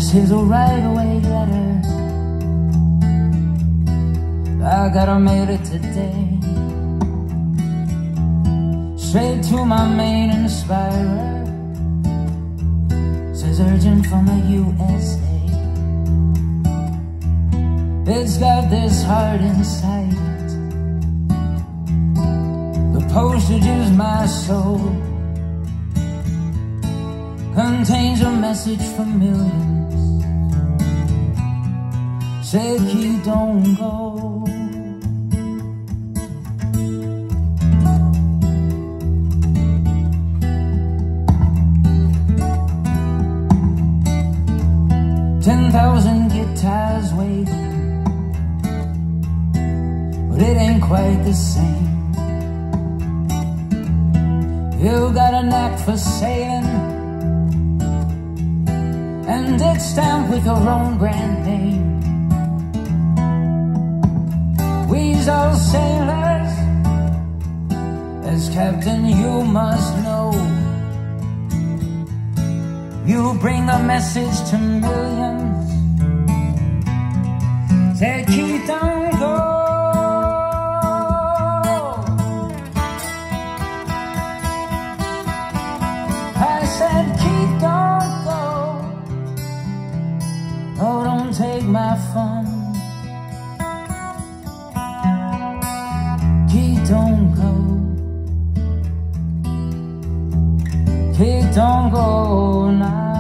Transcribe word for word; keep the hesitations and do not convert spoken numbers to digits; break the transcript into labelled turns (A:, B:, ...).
A: Here's a right away letter. I gotta mail it today, straight to my main inspirer. Says urgent from the U S A. It's got this heart inside it. The postage is my soul. Contains a message for millions. Say, kid, don't go. Ten thousand guitars waiting, but it ain't quite the same. You got a knack for sailing, and it's stamped with your own brand name. We's all sailors, as captain you must know. You bring a message to millions. Say, keep don't go. I said, keep don't go. Oh, don't take my fun. Keep don't go. Keep don't go now.